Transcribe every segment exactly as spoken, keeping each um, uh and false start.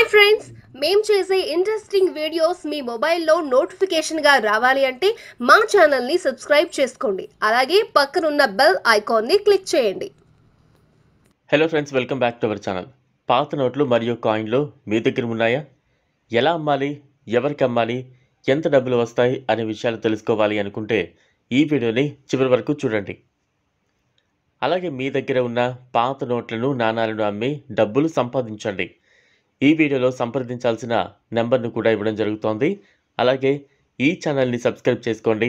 Hi friends, మేము చేసే interesting videos మీ మొబైల్లో నోటిఫికేషన్గా రావాలి అంటే మా ఛానల్ని సబ్స్క్రైబ్ చేసుకోండి. అలాగే పక్కనున్న బెల్ ఐకాన్ని క్లిక్ చేయండి. Hello friends, welcome back to our channel. పాత నోట్లు మరియు కాయిన్లు మీ దగ్గర ఉన్నాయా? ఎలా అమ్మాలి, ఎవరికి అమ్మాలి, ఎంత డబ్బులు వస్తాయి అనే విషయాలు తెలుసుకోవాలి అనుకుంటే ఈ వీడియోని చివరి వరకు చూడండి. అలాగే మీ దగ్గర ఉన్న పాత నోట్లను, నాణాలను అమ్మి డబ్బులు సంపాదించండి. ఈ వీడియోలో సంప్రదించాల్సిన నెంబర్ను కూడా ఇవ్వడం జరుగుతోంది. అలాగే ఈ ఛానల్ని సబ్స్క్రైబ్ చేసుకోండి.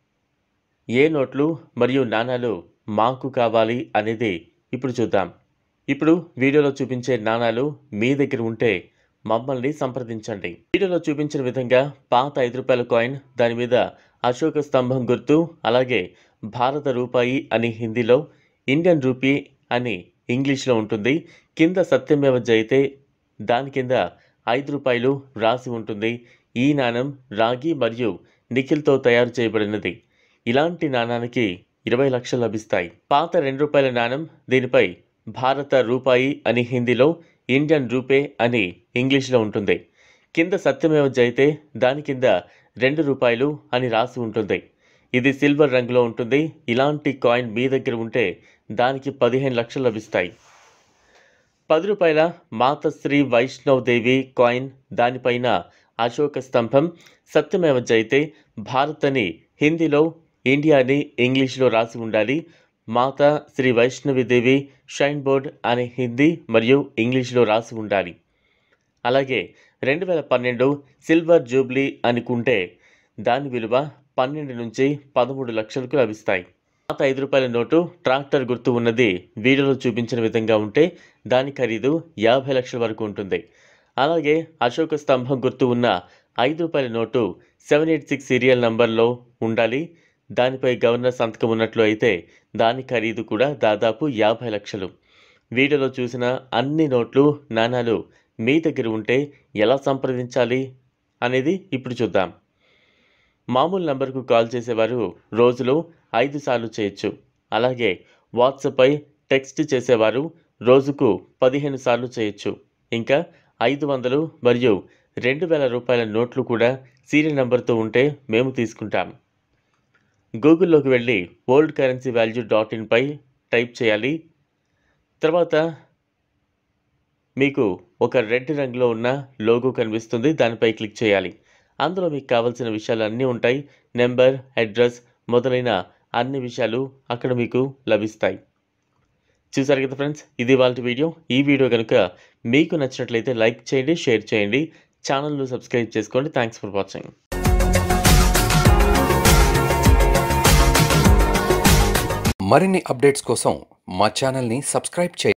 ఏ నోట్లు మరియు నాణాలు మాకు కావాలి అనేది ఇప్పుడు చూద్దాం. ఇప్పుడు వీడియోలో చూపించే నాణాలు మీ దగ్గర ఉంటే మమ్మల్ని సంప్రదించండి. వీడియోలో చూపించిన విధంగా పాత ఐదు రూపాయల కాయిన్, దాని మీద అశోక స్తంభం గుర్తు, అలాగే భారత రూపాయి అని హిందీలో, ఇండియన్ రూపీ అని ఇంగ్లీష్లో ఉంటుంది. కింద సత్యమేవ జయతే, దాని కింద ఐదు రూపాయలు రాసి ఉంటుంది. ఈ నాణం రాగి మరియు నిఖిల్తో తయారు చేయబడినది. ఇలాంటి నాణానికి ఇరవై లక్షలు లభిస్తాయి. పాత రెండు రూపాయల నాణం, దీనిపై భారత రూపాయి అని హిందీలో, ఇండియన్ రూపే అని ఇంగ్లీష్లో ఉంటుంది. కింద సత్యమేవ జయతే, దాని కింద రెండు రూపాయలు అని రాసి ఉంటుంది. ఇది సిల్వర్ రంగులో ఉంటుంది. ఇలాంటి కాయిన్ మీ దగ్గర ఉంటే దానికి పదిహేను లక్షలు లభిస్తాయి. పది రూపాయల మాతశ్రీ వైష్ణవ్ దేవి కాయిన్, దానిపైన అశోక స్తంభం, సత్యమేవ జయతే, భారత్ అని హిందీలో, ఇండియా అని ఇంగ్లీష్లో రాసి ఉండాలి. మాతా శ్రీ వైష్ణవి దేవి షైన్ బోర్డ్ అని హిందీ మరియు ఇంగ్లీష్లో రాసి ఉండాలి. అలాగే రెండు వేల పన్నెండు సిల్వర్ జూబ్లీ అనుకుంటే దాని విలువ పన్నెండు నుంచి పదమూడు లక్షలకు లభిస్తాయి. పాత ఐదు రూపాయల నోటు ట్రాక్టర్ గుర్తు ఉన్నది వీడియోలో చూపించిన విధంగా ఉంటే దాని ఖరీదు యాభై లక్షల వరకు ఉంటుంది. అలాగే అశోక స్తంభం గుర్తు ఉన్న ఐదు రూపాయల note seven eight six serial నంబర్లో ఉండాలి. దానిపై గవర్నర్ సంతకం ఉన్నట్లు అయితే దాని ఖరీదు కూడా దాదాపు యాభై లక్షలు. వీడియోలో చూసిన అన్ని నోట్లు, నాణాలు మీ దగ్గర ఉంటే ఎలా సంప్రదించాలి అనేది ఇప్పుడు చూద్దాం. మామూలు నంబర్కు కాల్ చేసేవారు రోజులో ఐదు సార్లు చేయొచ్చు. అలాగే వాట్సాప్పై టెక్స్ట్ చేసేవారు రోజుకు పదిహేను సార్లు చేయొచ్చు. ఇంకా ఐదు వందలు మరియు రెండు వేల రూపాయల నోట్లు కూడా సీరియల్ నెంబర్తో ఉంటే మేము తీసుకుంటాం. గూగుల్లోకి వెళ్ళి ఓల్డ్ కరెన్సీ వాల్యూ డాట్ ఇన్పై టైప్ చేయాలి. తర్వాత మీకు ఒక రెడ్ రంగులో ఉన్న లోగో కనిపిస్తుంది, దానిపై క్లిక్ చేయాలి. అందులో మీకు కావాల్సిన విషయాలు అన్నీ ఉంటాయి. నెంబర్, అడ్రస్ మొదలైన అన్ని విషయాలు అక్కడ మీకు లభిస్తాయి. చూసారు కదా ఫ్రెండ్స్, ఇది వాళ్ళ వీడియో. ఈ వీడియో కనుక మీకు నచ్చినట్లయితే లైక్ చేయండి, షేర్ చేయండి, ఛానల్ను సబ్స్క్రైబ్ చేసుకోండి. Thanks for watching. మరిన్ని అప్డేట్స్ కోసం మా ఛానల్ని సబ్స్క్రైబ్ చేయండి.